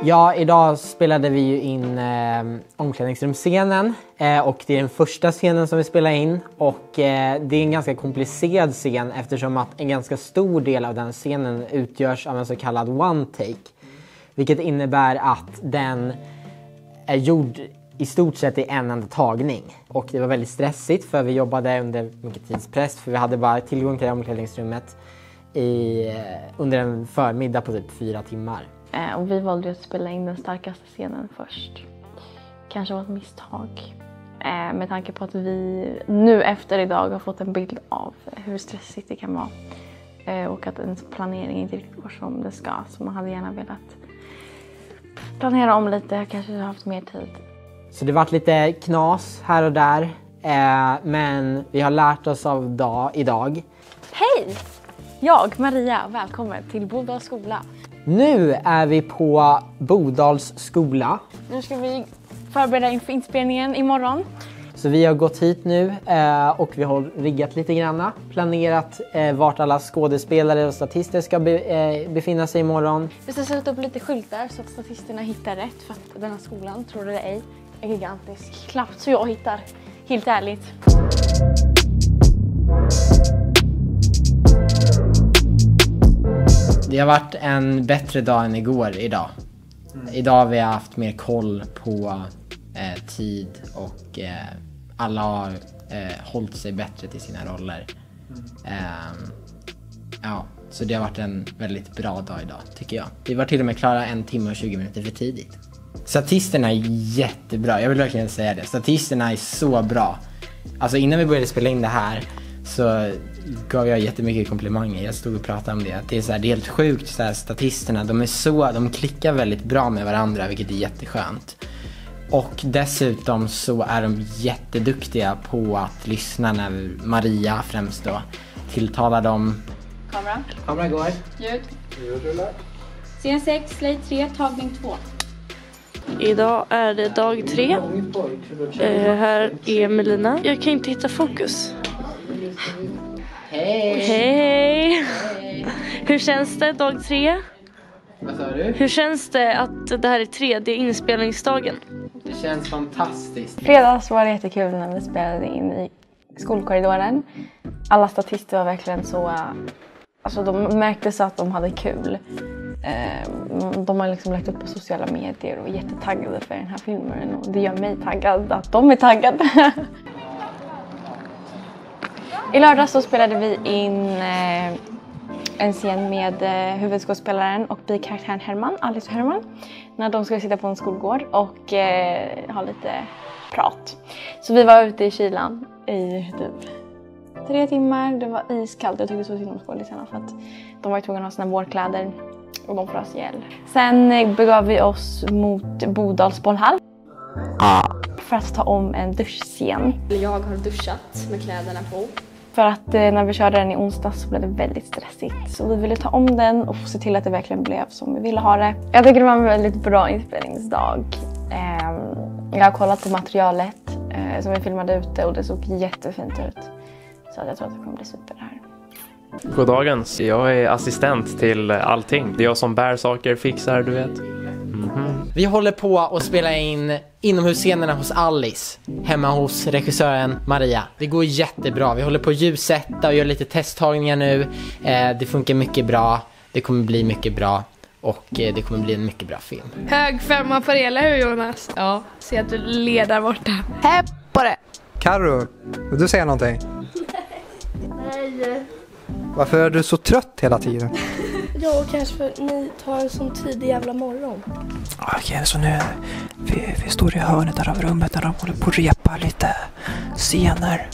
Ja, idag spelade vi ju in omklädningsrumsscenen och det är den första scenen som vi spelar in och det är en ganska komplicerad scen eftersom att en ganska stor del av den scenen utgörs av en så kallad one take. Vilket innebär att den är gjord i stort sett i en enda tagning. Och det var väldigt stressigt för vi jobbade under mycket tidspress för vi hade bara tillgång till omklädningsrummet under en förmiddag på typ 4 timmar. Och vi valde att spela in den starkaste scenen först. Kanske var ett misstag. Med tanke på att vi nu efter idag har fått en bild av hur stressigt det kan vara. Och att ens planering inte riktigt går som det ska. Så man hade gärna velat planera om lite, kanske haft mer tid. Så det varit lite knas här och där. Men vi har lärt oss av idag. Hej! Jag, Maria, välkommen till Bodals skola. Nu är vi på Bodals skola. Nu ska vi förbereda inför inspelningen imorgon. Så vi har gått hit nu och vi har riggat lite granna. Planerat vart alla skådespelare och statister ska befinna sig imorgon. Vi ska sätta upp lite skyltar så att statisterna hittar rätt. För att denna skolan, tror du det ej, är gigantisk. Knappt så jag hittar, helt ärligt. Det har varit en bättre dag än idag. Idag har vi haft mer koll på tid och alla har hållit sig bättre till sina roller. Ja, så det har varit en väldigt bra dag idag tycker jag. Vi var till och med klara 1 timme och 20 minuter för tidigt. Statisterna är jättebra, jag vill verkligen säga det. Statisterna är så bra. Alltså innan vi började spela in det här så gav jag jättemycket komplimanger. Jag stod och pratade om det. Det är helt sjukt så här, statisterna, de klickar väldigt bra med varandra, vilket är jätteskönt. Och dessutom så är de jätteduktiga på att lyssna när Maria främst då tilltalar dem. Kamera går. Ljud rullar. Scen 6, slide 3, tagning 2. Idag är det dag 3. Här är Melina. Jag kan inte hitta fokus. Hej! Hej! Hur känns det dag 3? Vad sa du? Hur känns det att det här är 3D inspelningsdagen? Det känns fantastiskt. Fredags var det jättekul när vi spelade in i skolkorridoren. Alla statister var verkligen så... Alltså de märkte så att de hade kul. De har liksom lagt upp på sociala medier och är jättetaggade för den här filmen. Och det gör mig taggad att de är taggade. I lördag så spelade vi in en scen med huvudskådespelaren och bikaraktären Herman, Alice och Herman. När de skulle sitta på en skolgård och ha lite prat. Så vi var ute i kylan i typ 3 timmar. Det var iskallt. Jag tyckte så synd om skådisarna för att de var tvungna att ha sina vårkläder och de frös ihjäl. Sen begav vi oss mot Bodals bollhall för att ta om en duschscen. Jag har duschat med kläderna på. För att när vi körde den i onsdag så blev det väldigt stressigt. Så vi ville ta om den och se till att det verkligen blev som vi ville ha det. Jag tycker det var en väldigt bra inspelningsdag. Jag har kollat på materialet som vi filmade ute och det såg jättefint ut. Så jag tror att det kommer bli super här. Goddagens, jag är assistent till allting. Det är jag som bär saker, fixar, du vet. Vi håller på att spela in inomhusscenerna hos Alice, hemma hos regissören Maria. Det går jättebra, vi håller på att ljussätta och gör lite testtagningar nu. Det funkar mycket bra, det kommer bli mycket bra och det kommer bli en mycket bra film. Hög 5 på det, eller hur Jonas? Ja, se att du leder borta. Häpp på det! Karo, vill du säga någonting? Nej. Varför är du så trött hela tiden? Ja, kanske för ni tar en sån tidig jävla morgon. Okej, så nu vi står i hörnet där av rummet där de håller på att repa lite scener.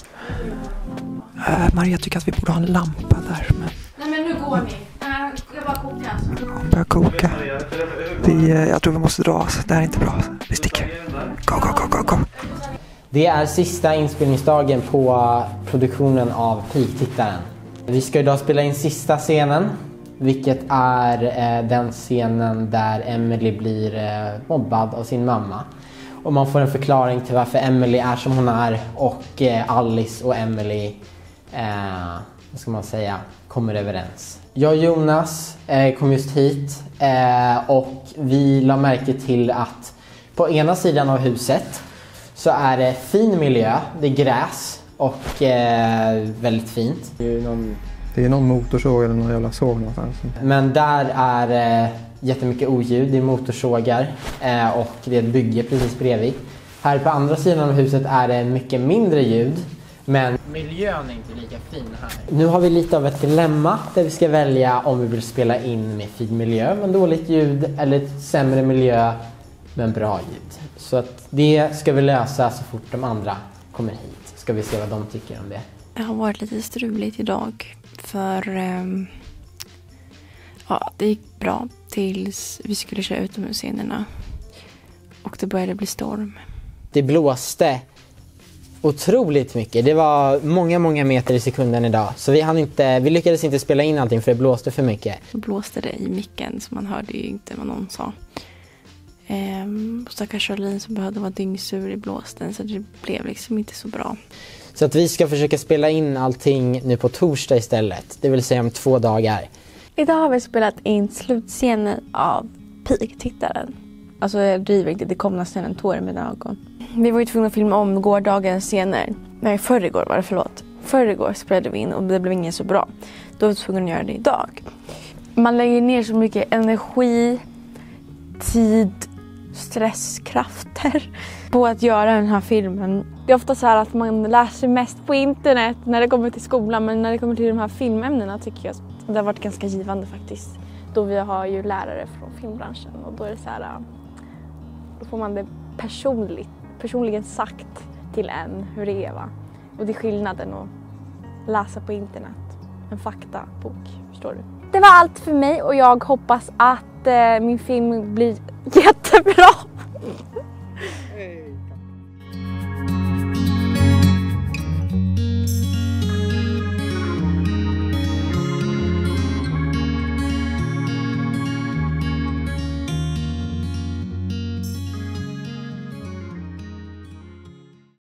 Maria tycker att vi borde ha en lampa där. Men... Nej men nu går ni. Jag bara kokar alltså. Hon börjar koka. Jag tror vi måste dra. Det här är inte bra. Vi sticker. Gå. Det är sista inspelningsdagen på produktionen av Piktittaren. Vi ska idag spela in sista scenen. Vilket är den scenen där Emily blir mobbad av sin mamma. Och man får en förklaring till varför Emily är som hon är och Alice och Emily vad ska man säga, kommer överens. Jag och Jonas kom just hit och vi la märke till att på ena sidan av huset så är det fin miljö, det är gräs och väldigt fint. Det är någon motorsåg eller någon jävla såg någonstans. Men där är jättemycket oljud, det är motorsågar och det är ett bygge precis bredvid. Här på andra sidan av huset är det mycket mindre ljud, men miljön är inte lika fin här. Nu har vi lite av ett dilemma där vi ska välja om vi vill spela in med fin miljö men dåligt ljud eller sämre miljö men bra ljud. Så att det ska vi lösa så fort de andra kommer hit. Ska vi se vad de tycker om det. Det har varit lite struligt idag för det gick bra tills vi skulle köra utomhusscenerna och det började bli storm. Det blåste otroligt mycket. Det var många meter i sekunden idag. Så vi lyckades inte spela in allting för det blåste för mycket. Det blåste det i micken så man hörde ju inte vad någon sa. Stackars Charlene som behövde vara dyngsur i blåsten så det blev liksom inte så bra. Så att vi ska försöka spela in allting nu på torsdag istället. Det vill säga om 2 dagar. Idag har vi spelat in slutscenen av Pigtittaren. Alltså jag driver inte, det kom nästan en tår i mina ögon. Vi var ju tvungna att filma om gårdagens scener. Nej, förrgår var det, förlåt. Förrgår spelade vi in och det blev inget så bra. Då var vi tvungna att göra det idag. Man lägger ner så mycket energi, tid, stresskrafter på att göra den här filmen. Det är ofta så här att man läser mest på internet när det kommer till skolan, men när det kommer till de här filmämnena tycker jag att det har varit ganska givande faktiskt. Då vi har ju lärare från filmbranschen och då är det så här, då får man det personligen sagt till en hur det är, va? Och det är skillnaden att läsa på internet, en faktabok, förstår du? Det var allt för mig och jag hoppas att min film blir jättebra.